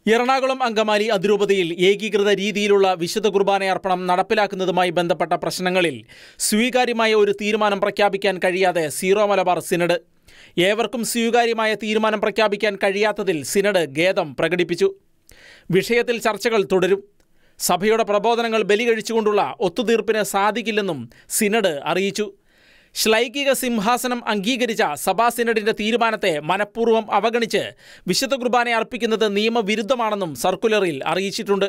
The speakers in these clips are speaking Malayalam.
എറണാകുളം അങ്കമാലി അതിരൂപതയിൽ ഏകീകൃത രീതിയിലുള്ള വിശുദ്ധ കുർബാനയർപ്പണം നടപ്പിലാക്കുന്നതുമായി ബന്ധപ്പെട്ട പ്രശ്നങ്ങളിൽ സ്വീകാര്യമായ ഒരു തീരുമാനം പ്രഖ്യാപിക്കാൻ കഴിയാതെ സീറോ മലബാർ സിനഡ്. ഏവർക്കും സ്വീകാര്യമായ തീരുമാനം പ്രഖ്യാപിക്കാൻ കഴിയാത്തതിൽ സിനഡ് ഖേദം പ്രകടിപ്പിച്ചു. വിഷയത്തിൽ ചർച്ചകൾ തുടരും. സഭയുടെ പ്രബോധനങ്ങൾ ബലികഴിച്ചുകൊണ്ടുള്ള ഒത്തുതീർപ്പിന് സാധിക്കില്ലെന്നും സിനഡ് അറിയിച്ചു. ശ്ലൈകിക സിംഹാസനം അംഗീകരിച്ച സഭാ സിനഡിന്റെ തീരുമാനത്തെ മനഃപൂർവ്വം അവഗണിച്ച് വിശുദ്ധ കുർബാന അർപ്പിക്കുന്നത് നിയമവിരുദ്ധമാണെന്നും സർക്കുലറിൽ അറിയിച്ചിട്ടുണ്ട്.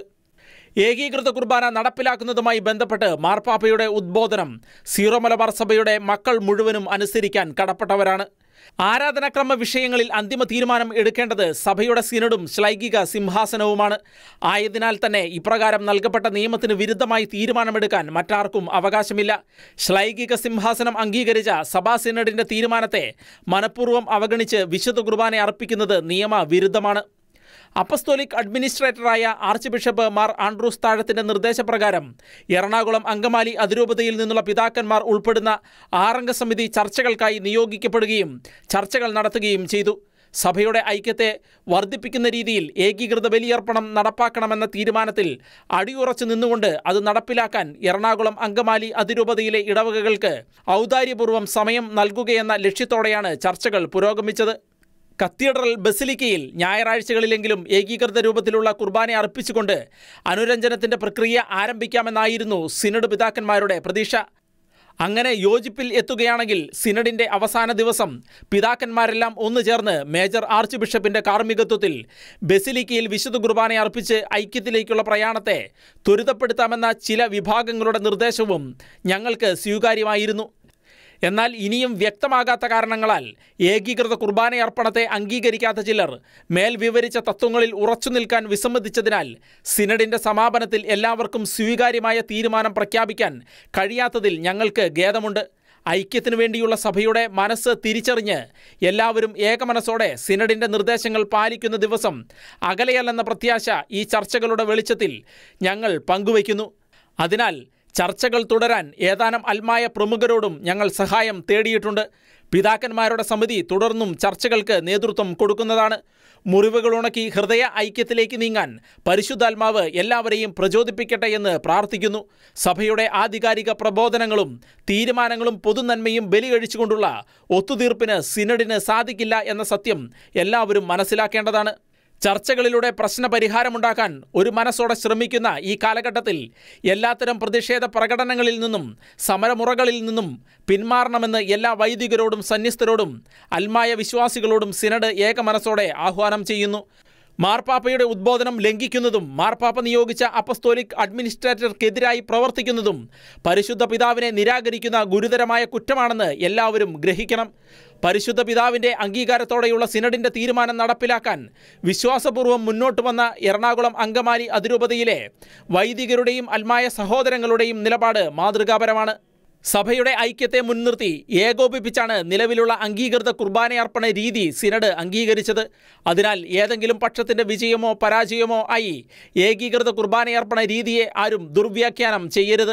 ഏകീകൃത കുർബാന നടപ്പിലാക്കുന്നതുമായി ബന്ധപ്പെട്ട് മാർപ്പാപ്പയുടെ ഉദ്ബോധനം സീറോ മലബാർ സഭയുടെ മക്കൾ മുഴുവനും അനുസരിക്കാൻ കടപ്പെട്ടവരാണ്. ആരാധനാക്രമ വിഷയങ്ങളിൽ അന്തിമ തീരുമാനം എടുക്കേണ്ടത് സഭയുടെ സിനഡും ശ്ലൈകിക സിംഹാസനവുമാണ്. ആയതിനാൽ തന്നെ ഇപ്രകാരം നൽകപ്പെട്ട നിയമത്തിന് വിരുദ്ധമായി തീരുമാനമെടുക്കാൻ മറ്റാർക്കും അവകാശമില്ല. ശ്ലൈകിക സിംഹാസനം അംഗീകരിച്ച സഭാ സിനഡിന്റെ തീരുമാനത്തെ മനഃപൂർവ്വം അവഗണിച്ച് വിശുദ്ധ കുർബാന അർപ്പിക്കുന്നത് നിയമവിരുദ്ധമാണ്. അപ്പസ്തോലിക് അഡ്മിനിസ്ട്രേറ്ററായ ആർച്ച് ബിഷപ്പ് മാർ ആൻഡ്രൂസ് താഴത്തിന്റെ നിർദ്ദേശപ്രകാരം എറണാകുളം അങ്കമാലി അതിരൂപതയിൽ നിന്നുള്ള പിതാക്കന്മാർ ഉൾപ്പെടുന്ന 6 അംഗ സമിതി ചർച്ചകൾക്കായി നിയോഗിക്കപ്പെടുകയും ചർച്ചകൾ നടത്തുകയും ചെയ്തു. സഭയുടെ ഐക്യത്തെ വർദ്ധിപ്പിക്കുന്ന രീതിയിൽ ഏകീകൃത ബലിയർപ്പണം നടപ്പാക്കണമെന്ന തീരുമാനത്തിൽ അടിയുറച്ചു നിന്നുകൊണ്ട് അത് നടപ്പിലാക്കാൻ എറണാകുളം അങ്കമാലി അതിരൂപതയിലെ ഇടവകകൾക്ക് ഔദാര്യപൂർവ്വം സമയം നൽകുകയെന്ന ലക്ഷ്യത്തോടെയാണ് ചർച്ചകൾ പുരോഗമിച്ചത്. കത്തീഡ്രൽ ബസിലിക്കയിൽ ഞായറാഴ്ചകളിലെങ്കിലും ഏകീകൃത രൂപത്തിലുള്ള കുർബാന അർപ്പിച്ചുകൊണ്ട് അനുരഞ്ജനത്തിന്റെ പ്രക്രിയ ആരംഭിക്കാമെന്നായിരുന്നു സിനഡ് പിതാക്കന്മാരുടെ പ്രതീക്ഷ. അങ്ങനെ യോജിപ്പിൽ എത്തുകയാണെങ്കിൽ സിനഡിന്റെ അവസാന ദിവസം പിതാക്കന്മാരെല്ലാം ഒന്നുചേർന്ന് മേജർ ആർച്ച് ബിഷപ്പിന്റെ കാർമ്മികത്വത്തിൽ ബസിലിക്കയിൽ വിശുദ്ധ കുർബാന അർപ്പിച്ച് ഐക്യത്തിലേക്കുള്ള പ്രയാണത്തെ ത്വരിതപ്പെടുത്താമെന്ന ചില വിഭാഗങ്ങളുടെ നിർദ്ദേശവും ഞങ്ങൾക്ക് സ്വീകാര്യമായിരുന്നു. എന്നാൽ ഇനിയും വ്യക്തമാകാത്ത കാരണങ്ങളാൽ ഏകീകൃത കുർബാനയർപ്പണത്തെ അംഗീകരിക്കാത്ത ചിലർ മേൽ വിവരിച്ച തത്വങ്ങളിൽ ഉറച്ചു നിൽക്കാൻ വിസമ്മതിച്ചതിനാൽ സിനഡിന്റെ സമാപനത്തിൽ എല്ലാവർക്കും സ്വീകാര്യമായ തീരുമാനം പ്രഖ്യാപിക്കാൻ കഴിയാത്തതിൽ ഞങ്ങൾക്ക് ഖേദമുണ്ട്. ഐക്യത്തിനു വേണ്ടിയുള്ള സഭയുടെ മനസ്സ് തിരിച്ചറിഞ്ഞ് എല്ലാവരും ഏകമനസ്സോടെ സിനഡിന്റെ നിർദ്ദേശങ്ങൾ പാലിക്കുന്ന ദിവസം അകലെയല്ലെന്ന പ്രത്യാശ ഈ ചർച്ചകളുടെ വെളിച്ചത്തിൽ ഞങ്ങൾ പങ്കുവയ്ക്കുന്നു. അതിനാൽ ചർച്ചകൾ തുടരാൻ ഏതാനും അൽമായ പ്രമുഖരോടും ഞങ്ങൾ സഹായം തേടിയിട്ടുണ്ട്. പിതാക്കന്മാരുടെ സമിതി തുടർന്നും ചർച്ചകൾക്ക് നേതൃത്വം കൊടുക്കുന്നതാണ്. മുറിവുകൾ ഉണക്കി ഹൃദയ ഐക്യത്തിലേക്ക് നീങ്ങാൻ പരിശുദ്ധാത്മാവ് എല്ലാവരെയും പ്രചോദിപ്പിക്കട്ടെ എന്ന് പ്രാർത്ഥിക്കുന്നു. സഭയുടെ ആധികാരിക പ്രബോധനങ്ങളും തീരുമാനങ്ങളും പൊതുനന്മയും ബലികഴിച്ചുകൊണ്ടുള്ള ഒത്തുതീർപ്പിന് സിനഡിന് സാധിക്കില്ല എന്ന സത്യം എല്ലാവരും മനസ്സിലാക്കേണ്ടതാണ്. ചർച്ചകളിലൂടെ പ്രശ്നപരിഹാരമുണ്ടാക്കാൻ ഒരു മനസ്സോടെ ശ്രമിക്കുന്ന ഈ കാലഘട്ടത്തിൽ എല്ലാത്തരം പ്രതിഷേധ പ്രകടനങ്ങളിൽ നിന്നും സമരമുറകളിൽ നിന്നും പിന്മാറണമെന്ന് എല്ലാ വൈദികരോടും സന്യസ്തരോടും അൽമായ വിശ്വാസികളോടും സിനഡ് ഏകമനസ്സോടെ ആഹ്വാനം ചെയ്യുന്നു. മാർപ്പാപ്പയുടെ ഉദ്ബോധനം ലംഘിക്കുന്നതും മാർപ്പാപ്പ നിയോഗിച്ച അപ്പസ്തോലിക് അഡ്മിനിസ്ട്രേറ്റർക്കെതിരായി പ്രവർത്തിക്കുന്നതും പരിശുദ്ധ പിതാവിനെ നിരാകരിക്കുന്ന ഗുരുതരമായ കുറ്റമാണെന്ന് എല്ലാവരും ഗ്രഹിക്കണം. പരിശുദ്ധ പിതാവിൻ്റെ അംഗീകാരത്തോടെയുള്ള സിനഡിൻ്റെ തീരുമാനം നടപ്പിലാക്കാൻ വിശ്വാസപൂർവ്വം മുന്നോട്ട് വന്ന എറണാകുളം അങ്കമാലി അതിരൂപതയിലെ വൈദികരുടെയും അൽമായ സഹോദരങ്ങളുടെയും നിലപാട് മാതൃകാപരമാണ്. സഭയുടെ ഐക്യത്തെ മുൻനിർത്തി ഏകോപിപ്പിച്ചാണ് നിലവിലുള്ള അംഗീകൃത കുർബാനയർപ്പണ രീതി സിനഡ് അംഗീകരിച്ചത്. അതിനാൽ ഏതെങ്കിലും പക്ഷത്തിൻ്റെ വിജയമോ പരാജയമോ ആയി ഏകീകൃത കുർബാനയർപ്പണ രീതിയെ ആരും ദുർവ്യാഖ്യാനം ചെയ്യരുത്.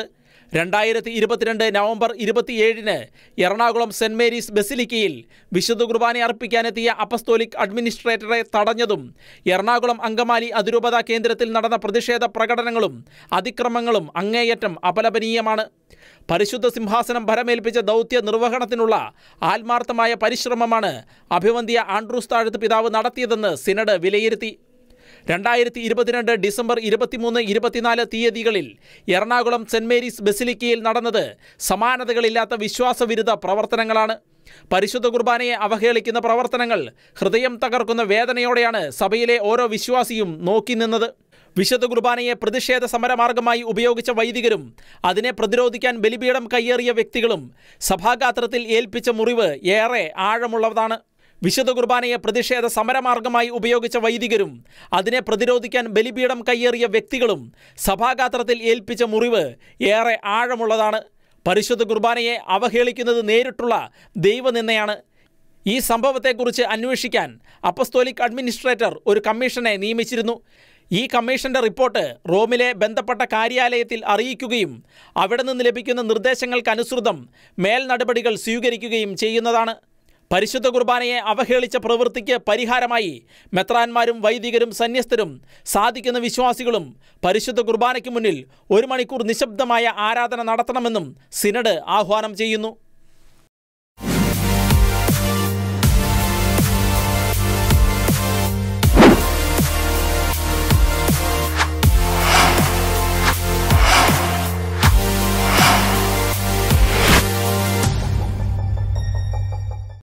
2022 നവംബർ 27 എറണാകുളം സെന്റ് മേരീസ് ബസിലിക്കയിൽ വിശുദ്ധ കുർബാന അർപ്പിക്കാനെത്തിയ അപ്പസ്തോലിക് അഡ്മിനിസ്ട്രേറ്ററെ തടഞ്ഞതും എറണാകുളം അങ്കമാലി അതിരൂപതാ കേന്ദ്രത്തിൽ നടന്ന പ്രതിഷേധ പ്രകടനങ്ങളും അതിക്രമങ്ങളും അങ്ങേയറ്റം അപലപനീയമാണ്. പരിശുദ്ധ സിംഹാസനം ഭരമേൽപ്പിച്ച ദൗത്യ നിർവഹണത്തിനുള്ള ആത്മാർത്ഥമായ പരിശ്രമമാണ് അഭിവന്ദ്യ ആൻഡ്രൂസ് താഴത്ത് പിതാവ് നടത്തിയതെന്ന് സിനഡ് വിലയിരുത്തി. 2022 ഡിസംബർ 23, 24 തീയതികളിൽ എറണാകുളം സെന്റ് മേരീസ് ബസിലിക്കയിൽ നടന്നത് സമാനതകളില്ലാത്ത വിശ്വാസവിരുദ്ധ പ്രവർത്തനങ്ങളാണ്. പരിശുദ്ധ കുർബാനയെ അവഹേളിക്കുന്ന പ്രവർത്തനങ്ങൾ ഹൃദയം തകർക്കുന്ന വേദനയോടെയാണ് സഭയിലെ ഓരോ വിശ്വാസിയും നോക്കി നിന്നത്. വിശുദ്ധ കുർബാനയെ പ്രതിഷേധ സമരമാർഗമായി ഉപയോഗിച്ച വൈദികരും അതിനെ പ്രതിരോധിക്കാൻ ബലിപീഠം കയ്യേറിയ വ്യക്തികളും സഭാഗാത്രത്തിൽ ഏൽപ്പിച്ച മുറിവ് ഏറെ ആഴമുള്ളതാണ്. വിശുദ്ധ കുർബാനയെ പ്രതിഷേധ സമരമാർഗമായി ഉപയോഗിച്ച വൈദികരും അതിനെ പ്രതിരോധിക്കാൻ ബലിപീഠം കയ്യേറിയ വ്യക്തികളും സഭാഗാത്രത്തിൽ ഏൽപ്പിച്ച മുറിവ് ഏറെ ആഴമുള്ളതാണ്. പരിശുദ്ധ കുർബാനയെ അവഹേളിക്കുന്നത് നേരിട്ടുള്ള ദൈവനിന്ദയാണ്. ഈ സംഭവത്തെക്കുറിച്ച് അന്വേഷിക്കാൻ അപ്പസ്തോലിക് അഡ്മിനിസ്ട്രേറ്റർ ഒരു കമ്മീഷനെ നിയമിച്ചിരുന്നു. ഈ കമ്മീഷന്റെ റിപ്പോർട്ട് റോമിലെ ബന്ധപ്പെട്ട കാര്യാലയത്തിൽ അറിയിക്കുകയും അവിടെ നിന്ന് ലഭിക്കുന്ന നിർദ്ദേശങ്ങൾക്കനുസൃതം മേൽ നടപടികൾ സ്വീകരിക്കുകയും ചെയ്യുന്നതാണ്. പരിശുദ്ധ കുർബാനയെ അവഹേളിച്ച പ്രവൃത്തിക്ക് പരിഹാരമായി മെത്രാന്മാരും വൈദികരും സന്യസ്തരും സാധിക്കുന്ന വിശ്വാസികളും പരിശുദ്ധ കുർബാനയ്ക്ക് മുന്നിൽ 1 മണിക്കൂർ നിശബ്ദമായ ആരാധന നടത്തണമെന്നും സിനഡ് ആഹ്വാനം ചെയ്യുന്നു.